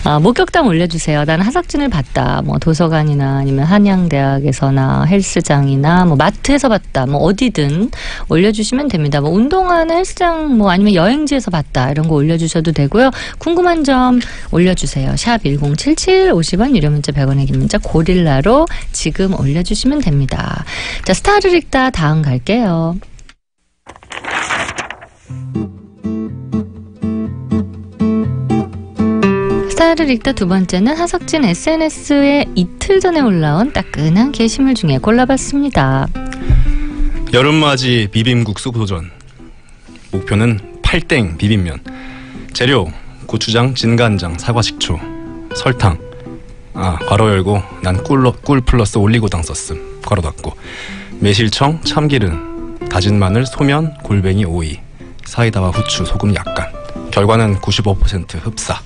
목격담 올려주세요. 나는 하석진을 봤다. 뭐 도서관이나 아니면 한양대학에서나 헬스장이나 뭐 마트에서 봤다. 뭐 어디든 올려주시면 됩니다. 뭐 운동하는 헬스장 뭐 아니면 여행지에서 봤다. 이런 거 올려주셔도 되고요. 궁금한 점 올려주세요. 샵 1077 50원 유료 문자 100원의 긴 문자 고릴라로 지금 올려주시면 됩니다. 자, 스타를 읽다 다음 갈게요. 스타를 읽다 두 번째는 하석진 SNS에 이틀 전에 올라온 따끈한 게시물 중에 골라봤습니다. 여름맞이 비빔국수 도전. 목표는 팔땡 비빔면. 재료 고추장, 진간장, 사과식초, 설탕. 괄호 열고 난 꿀 플러스 올리고당 썼음. 괄호 닫고. 매실청, 참기름, 다진 마늘, 소면, 골뱅이, 오이, 사이다와 후추, 소금 약간. 결과는 95% 흡사.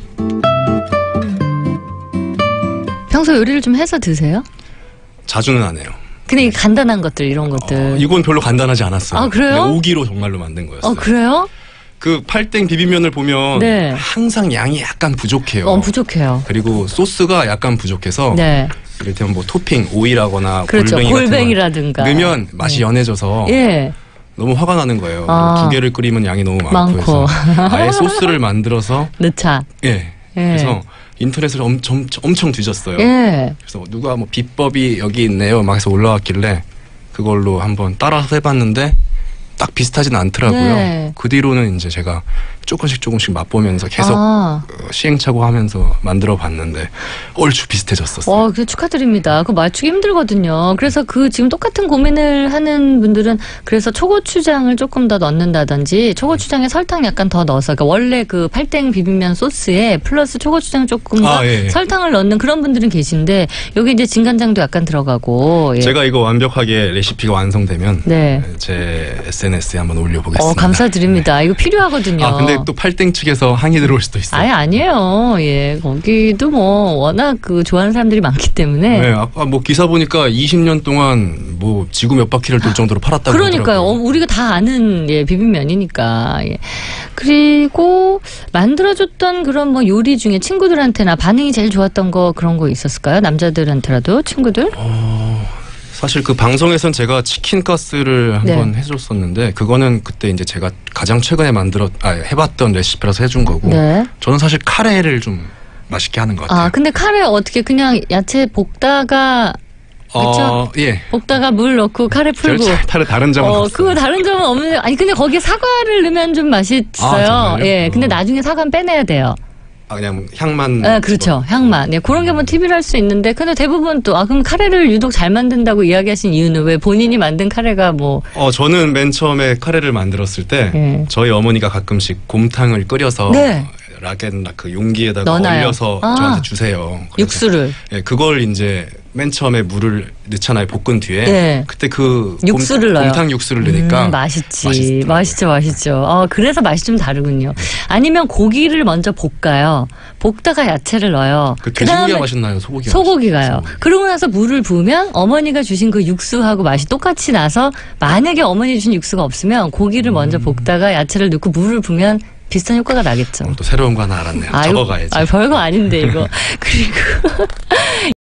평소 요리를 좀 해서 드세요? 자주는 안 해요. 근데 간단한 것들 이런 것들. 이건 별로 간단하지 않았어요. 아, 그래요? 오기로 정말로 만든 거였어요. 그래요? 그 팔땡 비빔면을 보면 네. 항상 양이 약간 부족해요. 부족해요. 그리고 소스가 약간 부족해서 네. 이를테면 뭐 토핑 오이라거나 그렇죠. 골뱅이라든가 넣으면 맛이 연해져서 예. 너무 화가 나는 거예요. 두 개를 끓이면 양이 너무 많고 해서 아예 소스를 만들어서 넣자. 예. 그래서 인터넷을 엄청 뒤졌어요. 예. 그래서 누가 뭐 비법이 여기 있네요 막 해서 올라왔길래 그걸로 한번 따라서 해봤는데 딱 비슷하진 않더라고요. 네. 그 뒤로는 이제 제가 조금씩 맛보면서 계속 시행착오 하면서 만들어 봤는데 얼추 비슷해졌었어요. 그 축하드립니다. 그거 맞추기 힘들거든요. 그래서 그 지금 똑같은 고민을 하는 분들은 그래서 초고추장을 조금 더 넣는다든지 초고추장에 설탕 약간 더 넣어서 그러니까 원래 그 팔땡 비빔면 소스에 플러스 초고추장 조금 더 설탕을 넣는 그런 분들은 계신데 여기 이제 진간장도 약간 들어가고 제가 이거 완벽하게 레시피가 완성되면 제 SNS에 한번 올려보겠습니다. 감사드립니다. 이거 필요하거든요. 근데 또 팔땡 측에서 항의 들어올 수도 있어요. 아니에요. 예, 거기도 뭐 워낙 그 좋아하는 사람들이 많기 때문에. 네, 아까 뭐 기사 보니까 20년 동안 뭐 지구 몇 바퀴를 돌 정도로 팔았다고 그러니까요. 하더라고요. 우리가 다 아는 비빔면이니까. 그리고 만들어줬던 그런 뭐 요리 중에 친구들한테나 반응이 제일 좋았던 거 그런 거 있었을까요? 남자들한테라도 친구들? 사실 그 방송에선 제가 치킨 가스를 한번 해줬었는데 그거는 그때 이제 제가 가장 최근에 해봤던 레시피라서 해준 거고 저는 사실 카레를 좀 맛있게 하는 것 같아요. 근데 카레 어떻게 그냥 야채 볶다가 그렇죠? 볶다가 물 넣고 카레 풀고. 다른 점은 없어요. 그거 다른 점은 없는데 근데 거기에 사과를 넣으면 좀 맛있어요. 근데 나중에 사과는 빼내야 돼요. 그냥 향만. 그렇죠. 향만. 그런 게 뭐 팁이라 할 수 있는데, 근데 대부분 또, 그럼 카레를 유독 잘 만든다고 이야기하신 이유는 왜 본인이 만든 카레가 뭐. 저는 맨 처음에 카레를 만들었을 때, 저희 어머니가 가끔씩 곰탕을 끓여서, 그 용기에다가 얼려서 저한테 주세요. 육수를. 그걸 이제 맨 처음에 물을 넣잖아요. 볶은 뒤에. 그때 그 육수를 넣어요. 곰탕 육수를 넣으니까 맛있죠. 그래서 맛이 좀 다르군요. 아니면 고기를 먼저 볶아요. 볶다가 야채를 넣어요. 돼지고기가 맛있나요? 소고기가요. 그러고 나서 물을 부으면 어머니가 주신 그 육수하고 맛이 똑같이 나서 만약에 어머니 주신 육수가 없으면 고기를 먼저 볶다가 야채를 넣고 물을 부으면 비슷한 효과가 나겠죠. 또 새로운 거 하나 알았네요. 적어가야지. 별거 아닌데 이거. 그리고